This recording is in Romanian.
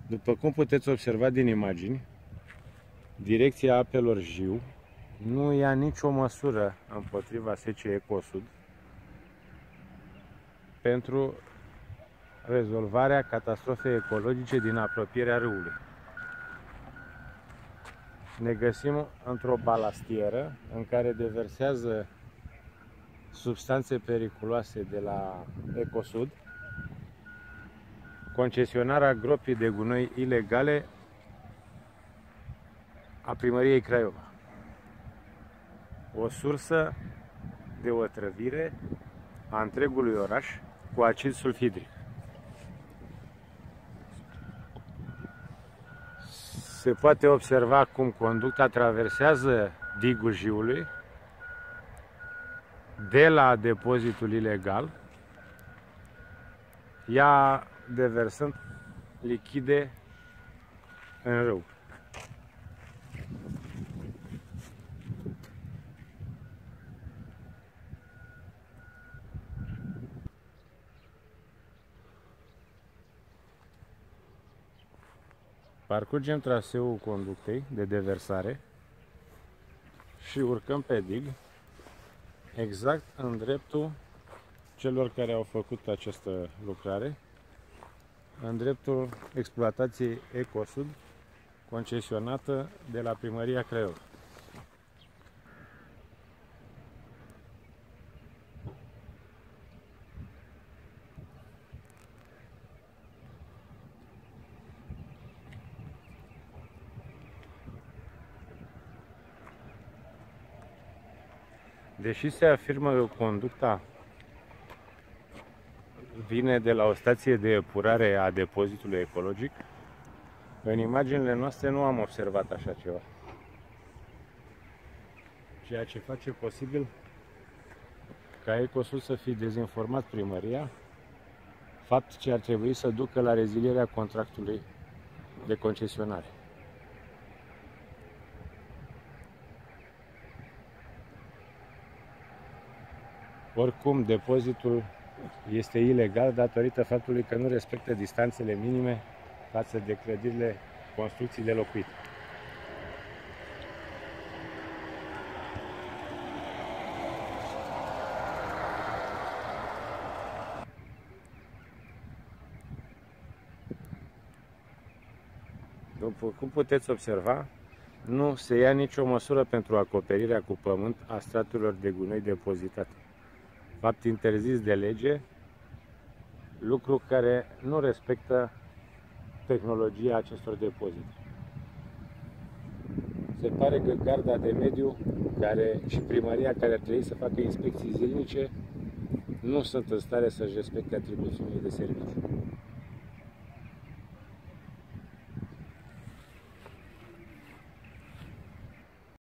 După cum puteți observa din imagini, direcția apelor Jiu nu ia nicio măsură împotriva secei Ecosud pentru rezolvarea catastrofei ecologice din apropierea râului. Ne găsim într-o balastieră în care deversează substanțe periculoase de la Ecosud, concesionarea gropii de gunoi ilegale a Primăriei Craiova. O sursă de otrăvire a întregului oraș cu acid sulfidric. Se poate observa cum conducta traversează digul Jiului de la depozitul ilegal, ea deversând lichide în râu. Parcurgem traseul conductei de deversare și urcăm pe dig exact în dreptul celor care au făcut această lucrare, în dreptul exploatației Ecosud, concesionată de la Primăria Craiova. Deși se afirmă că conducta vine de la o stație de epurare a depozitului ecologic, în imaginile noastre nu am observat așa ceva. Ceea ce face posibil ca Ecosud să fie dezinformat primăria, fapt ce ar trebui să ducă la rezilierea contractului de concesionare. Oricum, depozitul este ilegal datorită faptului că nu respectă distanțele minime față de clădirile, construcțiile locuite. După cum puteți observa, nu se ia nicio măsură pentru acoperirea cu pământ a straturilor de gunoi depozitate. Fapt interzis de lege, lucru care nu respectă tehnologia acestor depozite. Se pare că garda de mediu și primăria care ar trebui să facă inspecții zilnice nu sunt în stare să-și respecte atribuțiile de serviciu.